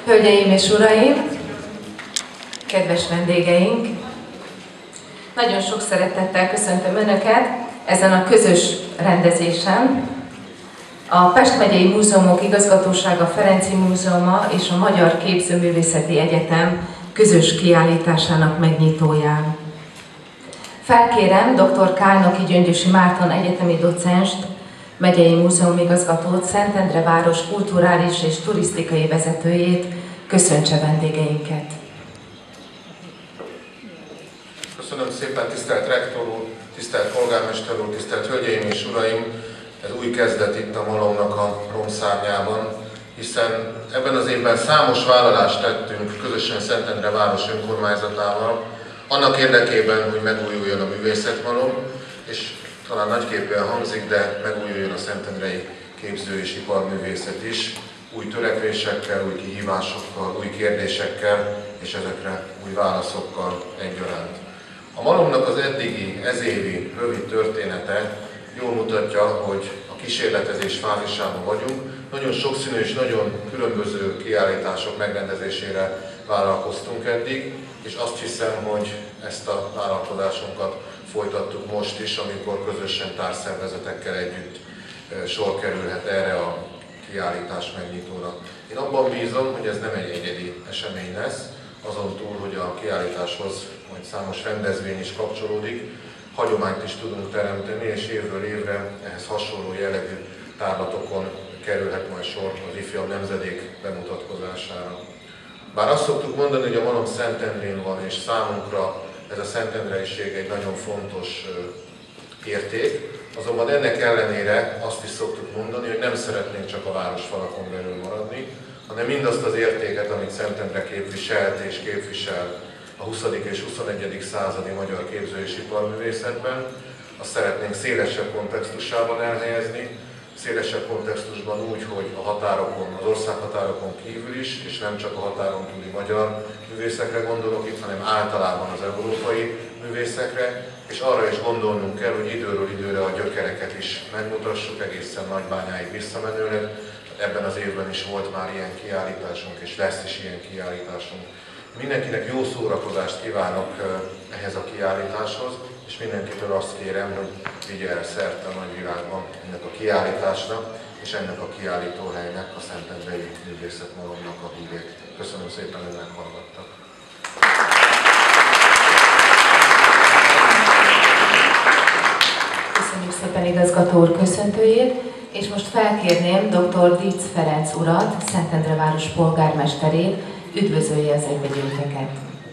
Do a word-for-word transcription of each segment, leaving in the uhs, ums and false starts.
Hölgyeim és uraim, kedves vendégeink! Nagyon sok szeretettel köszöntöm Önöket ezen a közös rendezésen. A Pest Megyei Múzeumok Igazgatósága, Ferenczy Múzeuma és a Magyar Képzőművészeti Egyetem közös kiállításának megnyitóján. Felkérem dr. Kálnoky Gyöngyösi Márton egyetemi docenst, megyei múzeumigazgatót, Szentendre város kulturális és turisztikai vezetőjét, köszöntse vendégeinket. Köszönöm szépen, tisztelt rektor úr, tisztelt polgármester úr, tisztelt hölgyeim és uraim! Ez új kezdet itt a Malomnak a romszárnyában, hiszen ebben az évben számos vállalást tettünk közösen Szentendre város önkormányzatával, annak érdekében, hogy megújuljon a művészetmalom, és talán nagyképűen hangzik, de megújuljon a szentendrei képző- és iparművészet is, új törekvésekkel, új kihívásokkal, új kérdésekkel, és ezekre új válaszokkal egyaránt. A Malomnak az eddigi, ezévi, rövid története jól mutatja, hogy a kísérletezés fázisában vagyunk. Nagyon sokszínű és nagyon különböző kiállítások megrendezésére vállalkoztunk eddig, és azt hiszem, hogy ezt a vállalkozásunkat folytattuk most is, amikor közösen társszervezetekkel együtt sor kerülhet erre a kiállítás megnyitóra. Én abban bízom, hogy ez nem egy egyedi esemény lesz, azon túl, hogy a kiállításhoz majd számos rendezvény is kapcsolódik, hagyományt is tudunk teremteni, és évről évre ehhez hasonló jellegű tárlatokon kerülhet majd sor az ifjabb nemzedék bemutatkozására. Bár azt szoktuk mondani, hogy a Malom Szentendrén van, és számunkra ez a szentendreiség egy nagyon fontos érték, azonban ennek ellenére azt is szoktuk mondani, hogy nem szeretnénk csak a városfalakon belül maradni, hanem mindazt az értéket, amit Szentendre képviselt és képvisel a huszadik és huszonegyedik századi magyar képző- és iparművészetben, azt szeretnénk szélesebb kontextusában elhelyezni, szélesebb kontextusban úgy, hogy a határokon, az országhatárokon kívül is, és nem csak a határon túli magyar művészekre gondolok itt, hanem általában az európai művészekre, és arra is gondolnunk kell, hogy időről időre a gyökereket is megmutassuk, egészen Nagybányáig visszamenőleg. Ebben az évben is volt már ilyen kiállításunk, és lesz is ilyen kiállításunk. Mindenkinek jó szórakozást kívánok ehhez a kiállításhoz, és mindenkitől azt kérem, hogy vigye el szerte a nagyvilágban ennek a kiállításnak, és ennek a kiállítóhelynek, a Szentendrei Művészetmalomnak a hírét. Köszönöm szépen, hogy meghallgattak. Köszönjük szépen igazgató úr köszöntőjét, és most felkérném dr. Dietz Ferenc urat, Szentendre város polgármesterét, üdvözölje az egyvegyőteket.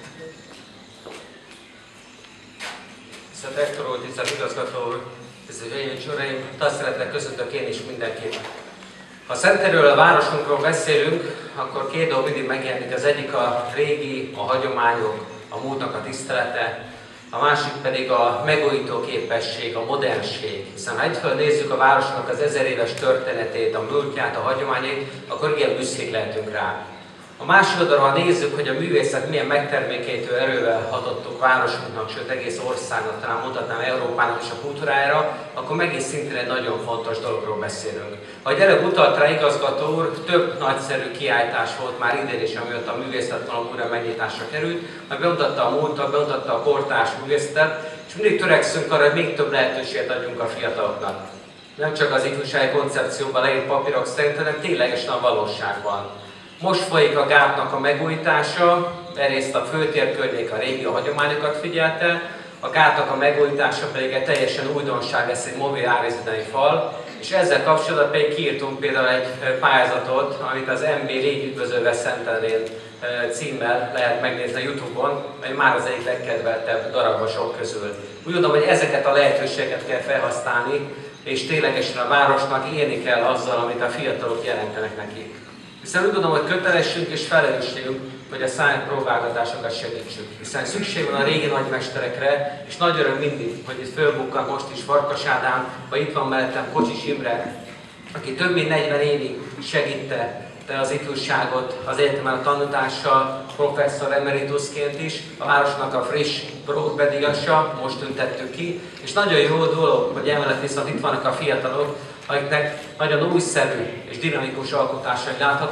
Tisztelt rektor úr, tisztelt igazgató úr, tisztelt hölgyeim és uraim, tisztelettel köszöntök én is mindenkit. Ha Szentendréről, a városunkról beszélünk, akkor két dolog mindig megjelenik. Az egyik a régi, a hagyományok, a múltnak a tisztelete, a másik pedig a megújító képesség, a modernség. Hiszen ha egyfelől nézzük a városnak az ezer éves történetét, a múltját, a hagyományait, akkor igen büszkék lehetünk rá. A másik oldalról, ha nézzük, hogy a művészet milyen megtermékenyítő erővel hatottuk városunknak, sőt egész országnak, talán mondhatnám Európának is a kultúrájára, akkor megint szintén egy nagyon fontos dologról beszélünk. Ahogy előbb utalt rá igazgató úr, több nagyszerű kiállítás volt már idén is, amióta a művészetmalom újra megnyitásra került, majd bemutatta a múltat, bemutatta a kortárs művészetet, és mindig törekszünk arra, hogy még több lehetőséget adjunk a fiataloknak. Nem csak az ifjúsági koncepcióban leírt papírok szerint, hanem ténylegesen a valóságban. Most folyik a gátnak a megújítása, egyrészt a főtér környék a régi a hagyományokat figyelte, a gátnak a megújítása pedig egy teljesen újdonság lesz, egy mobil árrészletei fal, és ezzel kapcsolatban pedig kiírtunk például egy pályázatot, amit az em bé Légy üdvözölve Szentendrén címmel lehet megnézni a YouTube-on, mely már az egyik legkedveltebb darabosok közül. Úgy gondolom, hogy ezeket a lehetőségeket kell felhasználni, és ténylegesen a városnak élni kell azzal, amit a fiatalok jelentenek nekik. Hiszen úgy gondolom, hogy kötelességünk és felelősségünk, hogy a száj próbálgatásokat segítsük. Hiszen szükség van a régi nagymesterekre, és nagy öröm mindig, hogy itt fölbukkan most is Farkas Ádám, vagy itt van mellettem Kocsis Imre, aki több mint negyven évig segítte az ifjúságot az egyetemen a tanítással, professzor emeritusként is, a városnak a friss Bródbedíjasa, most tüntettük ki, és nagyon jó dolog, hogy emellett viszont itt vannak a fiatalok, akiknek nagyon újszerű és dinamikus alkotásai láthatók,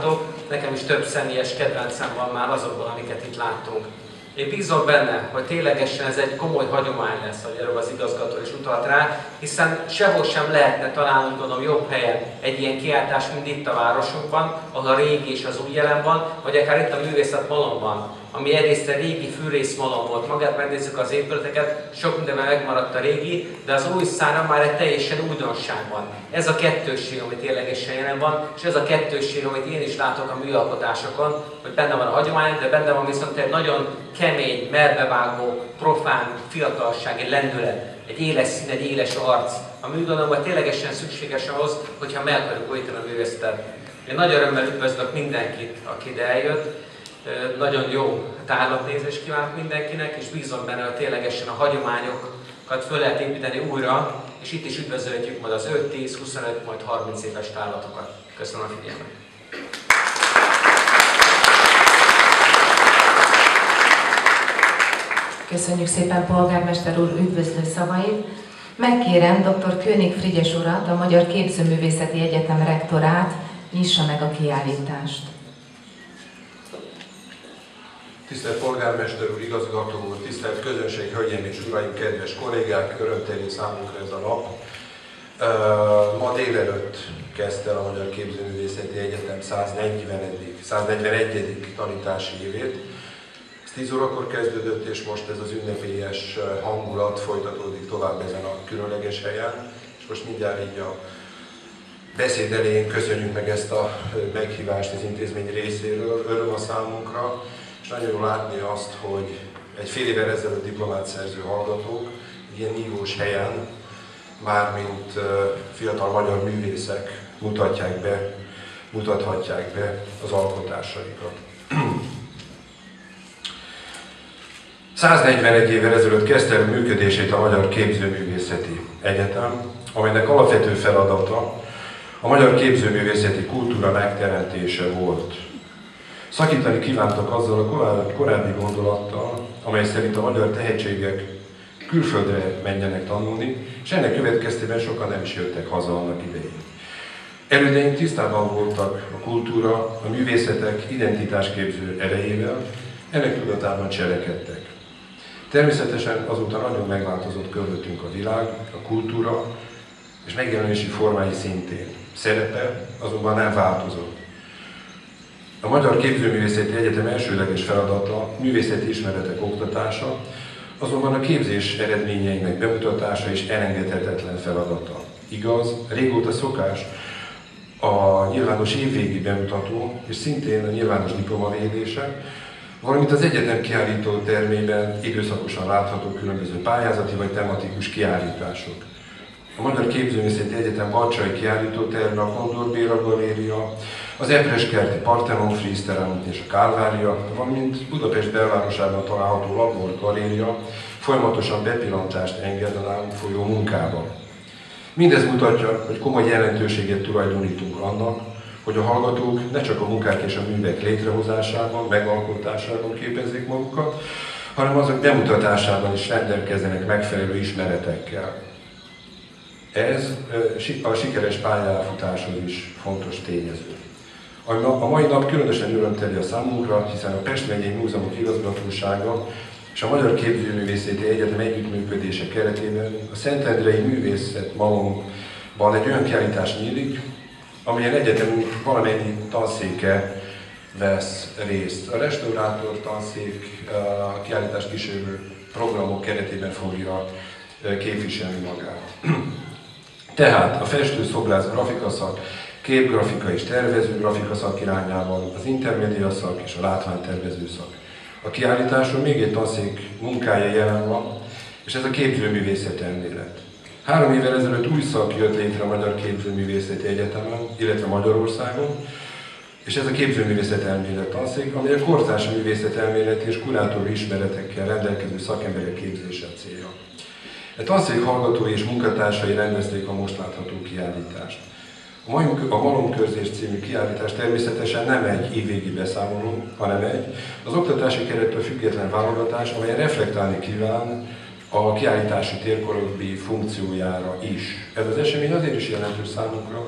nekem is több személyes kedvencem van már azokból, amiket itt láttunk. Én bízom benne, hogy ténylegesen ez egy komoly hagyomány lesz, ahogy erről az igazgató is utalt rá, hiszen sehol sem lehetne talán, úgy gondolom, jobb helyen egy ilyen kiáltás, mint itt a városunkban, ahol a régi és az új jelen van, vagy akár itt a Művészet Malomban, ami egyrészt a régi fűrészmalom volt. Magát megnézzük az épületeket, sok mindenben megmaradt a régi, de az új szára már egy teljesen újdonság van. Ez a kettősség, amit ténylegesen jelen van, és ez a kettősség, amit én is látok a műalkotásokon, hogy benne van a hagyomány, de benne van viszont egy nagyon kemény, merbevágó, profán, fiatalsági lendület, egy éles szín, egy éles arc, ami úgy gondolom, hogy ténylegesen szükséges ahhoz, hogyha meg akarjuk újítani a művészetet. Én nagy örömmel üdvözlök mindenkit, aki ide eljött. Nagyon jó tárlatnézést kívánok mindenkinek, és bízom benne, hogy ténylegesen a hagyományokat föl lehet építeni újra, és itt is üdvözöljük majd az öt, tíz, huszonöt, majd harminc éves tárlatokat. Köszönöm a figyelmet! Köszönjük szépen polgármester úr üdvözlő szavait. Megkérem dr. König Frigyes urat, a Magyar Képzőművészeti Egyetem rektorát, nyissa meg a kiállítást. Tisztelt polgármester úr, igazgató úr, tisztelt közönség, hölgyeim és uraim, kedves kollégák, örömteli számunkra ez a nap. Ma délelőtt kezdte el a Magyar Képzőművészeti Egyetem száznegyvenegyedik tanítási évét. Ez tíz órakor kezdődött, és most ez az ünnepélyes hangulat folytatódik tovább ezen a különleges helyen. És most mindjárt így a beszéd elején köszönjük meg ezt a meghívást az intézmény részéről, öröm a számunkra. És nagyon jó látni azt, hogy egy fél évvel ezelőtt diplomát szerző hallgatók ilyen nívós helyen, mármint fiatal magyar művészek mutatják be, mutathatják be az alkotásaikat. száznegyvenegy évvel ezelőtt kezdte működését a Magyar Képzőművészeti Egyetem, amelynek alapvető feladata a magyar képzőművészeti kultúra megteremtése volt. Szakítani kívántak azzal a korábbi gondolattal, amely szerint a magyar tehetségek külföldre menjenek tanulni, és ennek következtében sokan nem is jöttek haza annak idején. Elődeink tisztában voltak a kultúra, a művészetek identitásképző erejével, ennek tudatában cselekedtek. Természetesen azóta nagyon megváltozott körülöttünk a világ, a kultúra és megjelenési formái szintén. Szerepe azonban nem változott. A Magyar Képzőművészeti Egyetem elsődleges feladata művészeti ismeretek oktatása, azonban a képzés eredményeinek bemutatása is elengedhetetlen feladata. Igaz, régóta szokás a nyilvános évvégi bemutató és szintén a nyilvános diplomavédése, valamint az egyetem kiállító termében időszakosan látható különböző pályázati vagy tematikus kiállítások. A Magyar Képzőművészeti Egyetem barcsai kiállítóterme, a Kondor Béla Galéria, az Epreskerti Parthenon Frieszterem és a Kálvária, valamint Budapest belvárosában található Labor Galéria folyamatosan bepillantást enged a nálunk folyó munkába. Mindez mutatja, hogy komoly jelentőséget tulajdonítunk annak, hogy a hallgatók ne csak a munkák és a művek létrehozásában, megalkotásában képezzék magukat, hanem azok bemutatásában is rendelkezzenek megfelelő ismeretekkel. Ez a sikeres pályafutáshoz is fontos tényező. A mai nap különösen örömteli a számunkra, hiszen a Pest megyei Múzeumok Igazgatósága és a Magyar Képzőművészeti Egyetem együttműködése keretében a Szentendrei Művészet Malomban egy olyan kiállítás nyílik, amelyen egyetemünk valamennyi tanszéke vesz részt. A restaurátor tanszék a kiállítást kísérő programok keretében fogja képviselni magát. Tehát a festő-szobrász grafikaszak, képgrafika és tervező grafikaszak irányában, az intermédia szak és a látványtervező szak. A kiállításon még egy tanszék munkája jelen van, és ez a képzőművészet elmélet. Három évvel ezelőtt új szak jött létre a Magyar Képzőművészeti Egyetemen, illetve Magyarországon, és ez a képzőművészet elmélet tanszék, amely a kortárs művészet elmélet és kurátori ismeretekkel rendelkező szakemberek képzése célja. A tanszék hallgatói és munkatársai rendezték a most látható kiállítást. A Malomkörzés című kiállítás természetesen nem egy évvégi beszámoló, hanem egy az oktatási kerettől független válogatás, amely reflektálni kíván a kiállítási térkorodbi funkciójára is. Ez az esemény azért is jelentős számunkra,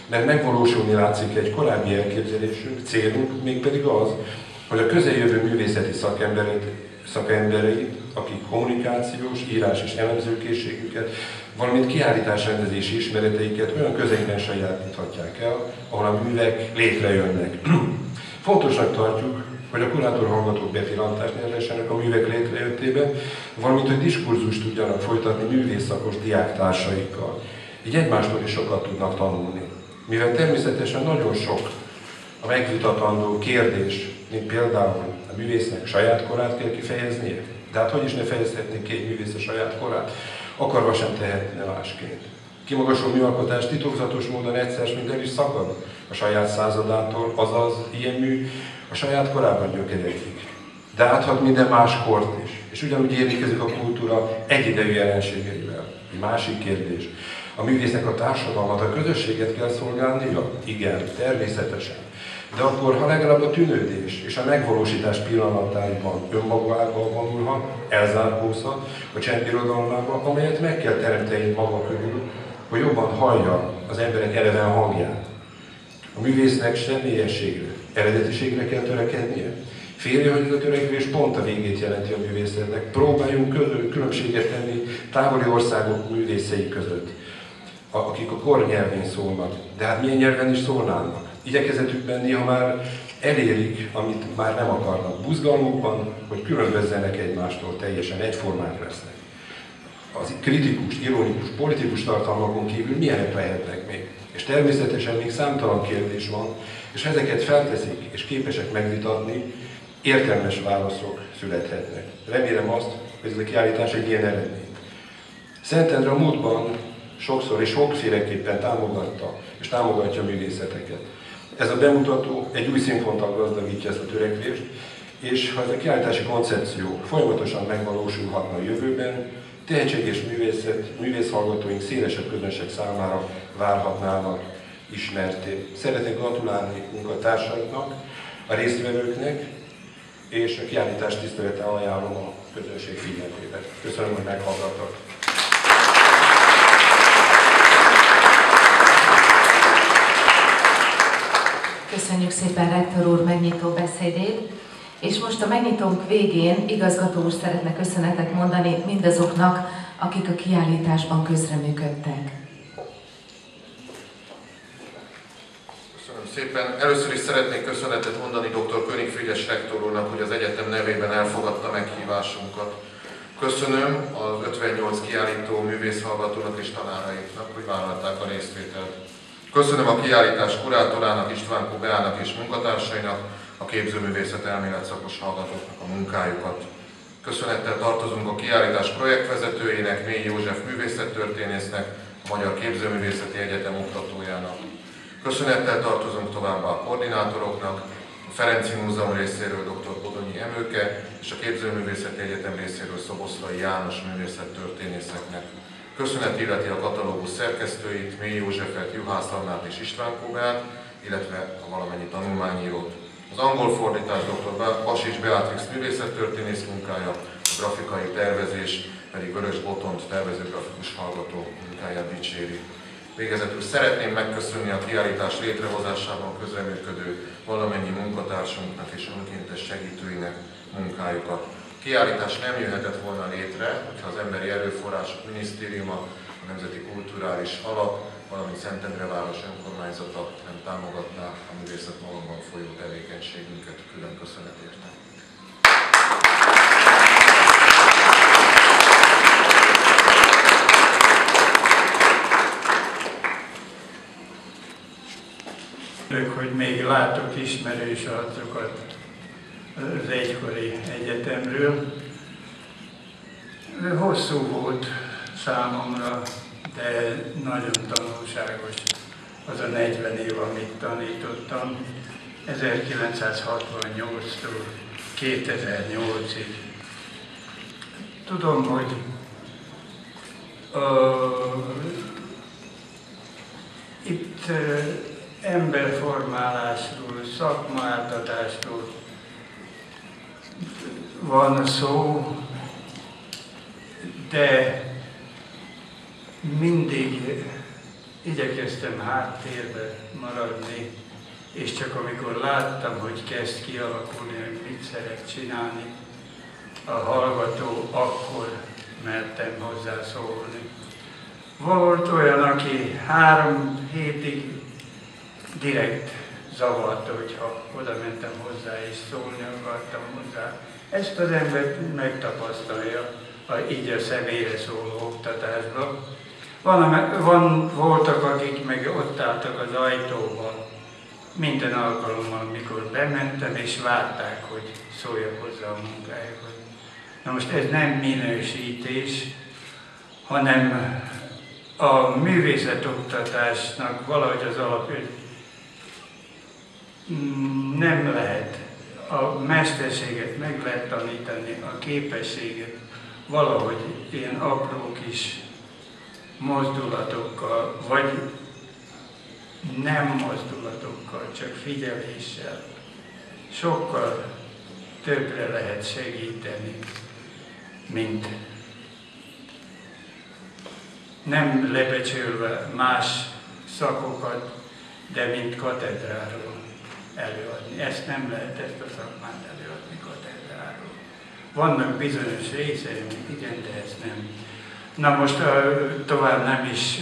mert megvalósulni látszik egy korábbi elképzelésünk, célunk, mégpedig az, hogy a közeljövő művészeti szakembereit, szakembereit, akik kommunikációs, írás és elemzőkészségüket, valamint kiállításrendezési ismereteiket olyan közegben sajátíthatják el, ahol a művek létrejönnek. Fontosnak tartjuk, hogy a kurátor-hallgatók bepillantást nyerhessenek a művek létrejöttében, valamint hogy diskurzust tudjanak folytatni művészszakos diáktársaikkal. Így egymástól is sokat tudnak tanulni. Mivel természetesen nagyon sok a megvitatandó kérdés, mint például a művésznek saját korát kell kifejeznie, de hát hogy is ne fejezhetné ki egy művész a saját korát, akarva sem tehetne másként. Kimagasló műalkotás titokzatos módon egyszer, mint el is szakad a saját századától, azaz ilyen mű a saját korában gyökerezik. De áthat minden más kort is, és ugyanúgy érintkezik a kultúra egyidejű jelenségeivel. Egy másik kérdés. A művésznek a társadalmat, a közösséget kell szolgálnia? Igen, természetesen. De akkor, ha legalább a tűnődés és a megvalósítás pillanatában önmagával vonulhat, elzárkózhat a csendbirodalmába, amelyet meg kell teremteni maga körül, hogy jobban hallja az emberek eleven hangját. A művésznek személyességre, eredetiségre kell törekednie. Félje, hogy ez a törekvés pont a végét jelenti a művészetnek. Próbáljunk közül, különbséget tenni távoli országok művészei között, akik a kor nyelvén szólnak. De hát milyen nyelven is szólnának? Igyekezetükben néha már elérik, amit már nem akarnak. Buzgalmukban, hogy különbözzenek egymástól, teljesen egyformák lesznek. Az kritikus, ironikus, politikus tartalmakon kívül milyenek lehetnek még? És természetesen még számtalan kérdés van, és ha ezeket felteszik és képesek megvitatni, értelmes válaszok születhetnek. Remélem azt, hogy ez a kiállítás egy ilyen eredmény. Szentendre a múltban sokszor és sokféleképpen támogatta és támogatja a művészeteket. Ez a bemutató egy új színfonttal gazdagítja ezt a törekvést, és ha ez a kiállítási koncepció folyamatosan megvalósulhatna a jövőben, tehetséges művészet, művészhallgatóink szélesebb közönség számára várhatnának ismerté. Szeretnék gratulálni munkatársainknak, a résztvevőknek, és a kiállítás tisztelettel ajánlom a közönség figyelmébe. Köszönöm, hogy meghallgattak. Köszönjük szépen rektor úr megnyitó beszédét, és most a megnyitónk végén igazgató úr szeretne köszönetet mondani mindazoknak, akik a kiállításban közreműködtek. Köszönöm szépen. Először is szeretnék köszönetet mondani dr. König Frigyes rektor úrnak, hogy az egyetem nevében elfogadta meghívásunkat. Köszönöm az ötvennyolc kiállító művészhallgatónak és tanárainknak, hogy vállalták a részvételt. Köszönöm a kiállítás kurátorának, István Beának és munkatársainak, a képzőművészet elmélet szakos hallgatóknak a munkájukat. Köszönettel tartozunk a kiállítás projektvezetőjének, Mély József művészettörténésznek, a Magyar Képzőművészeti Egyetem oktatójának. Köszönettel tartozunk továbbá a koordinátoroknak, a Ferenci Múzeum részéről dr. Podonyi Emőke és a Képzőművészeti Egyetem részéről Szoboszlai János művészettörténészeknek. Köszönet illeti a katalógus szerkesztőit, Mély Józsefet, Juhász Annát és István Kóbeát, illetve a valamennyi tanulmányírót. Az angol fordítás dr. Basics Beatrix művészettörténész munkája, a grafikai tervezés pedig Vörös Botont tervezőgrafikus hallgató munkáját dicséri. Végezetül szeretném megköszönni a kiállítás létrehozásában közreműködő valamennyi munkatársunknak és önkéntes segítőinek munkájukat. A kiállítás nem jöhetett volna létre, hogyha az Emberi Erőforrások Minisztériuma, a Nemzeti Kulturális Alap, valamint Szentendre város önkormányzata nem támogatná a művészet malomban folyó tevékenységünket. Külön köszönet érte. Hogy még látok ismerős arcokat az egykori egyetemről. Hosszú volt számomra, de nagyon tanulságos az a negyven év, amit tanítottam, ezerkilencszázhatvannyolctól kétezer-nyolcig. Tudom, hogy uh, itt uh, emberformálásról, szakmaáltatásról van szó, de mindig igyekeztem háttérbe maradni, és csak amikor láttam, hogy kezd kialakulni, hogy mit szeret csinálni a hallgató, akkor mertem hozzászólni. Volt olyan, aki három hétig direkt zavarta, hogyha oda mentem hozzá és szólni akartam hozzá. Ezt az ember megtapasztalja a, így a személyre szóló oktatásban. Van, van, voltak, akik meg ott álltak az ajtóban minden alkalommal, amikor bementem, és várták, hogy szóljak hozzá a munkájukhoz. Na most ez nem minősítés, hanem a művészetoktatásnak valahogy az alapja, nem lehet a mesterséget meg lehet tanítani, a képességet valahogy ilyen apró kis mozdulatokkal, vagy nem mozdulatokkal, csak figyeléssel sokkal többre lehet segíteni, mint nem lebecsülve más szakokat, de mint katedráról előadni. Ezt nem lehet, ezt a szakmát előadni katedráról. Vannak bizonyos részei, igen, de ezt nem. Na most tovább nem is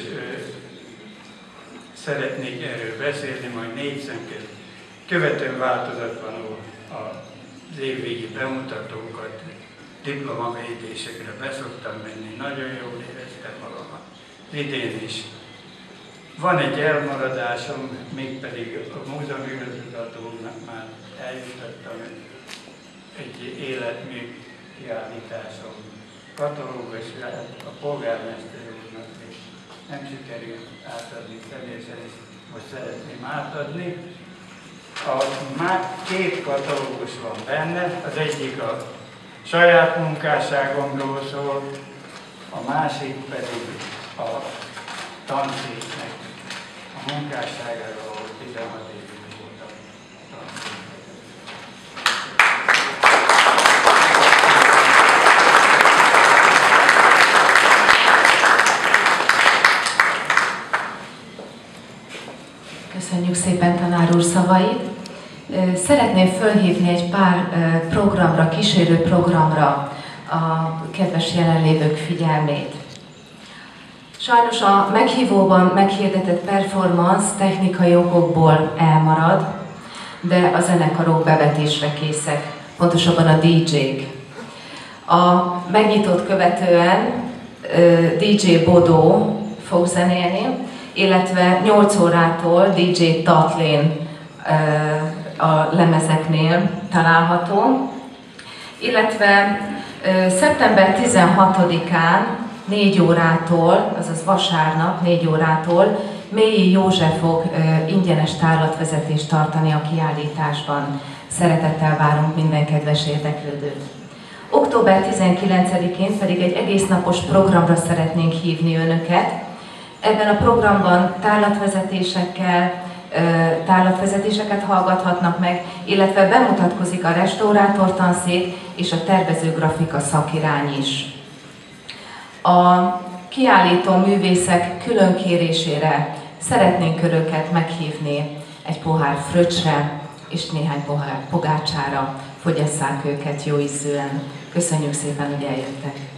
szeretnék erről beszélni, majd négy szemként követően változatlanul az évvégi bemutatókat, diplomavédésekre beszoktam menni, nagyon jól éreztem magamat. Idén is. Van egy elmaradásom, mégpedig a múzeumigazgatónak már eljutottam egy életmű kiállításom. Katalógus a polgármester úrnak is nem sikerült átadni személyesen, és most szeretném átadni. A már két katalógus van benne, az egyik a saját munkásságomról szól, a másik pedig a tanszéknek a munkásságáról, ahol tizenhat évig voltam tanszéknek. Köszönjük szépen tanár úr szavait. Szeretném fölhívni egy pár programra, kísérő programra a kedves jelenlévők figyelmét. Sajnos a meghívóban meghirdetett performance technikai okokból elmarad, de a zenekarok bevetésre készek, pontosabban a dé dzsék. A megnyitót követően dé dzsé Bodó fog zenélni, illetve nyolc órától dé dzsé Tatlin a lemezeknél található, illetve szeptember tizenhatodikán négy órától, azaz vasárnap négy órától Mélyi József fog ingyenes tárlatvezetést tartani a kiállításban. Szeretettel várunk minden kedves érdeklődőt. október tizenkilencedikén pedig egy egésznapos programra szeretnénk hívni önöket. Ebben a programban tárlatvezetésekkel, tárlatvezetéseket hallgathatnak meg, illetve bemutatkozik a restaurátor tanszék és a tervező grafika szakirány is. A kiállító művészek különkérésére szeretnénk önöket meghívni egy pohár fröccsre és néhány pohár pogácsára, fogyasszák őket jó ízűen. Köszönjük szépen, hogy eljöttek!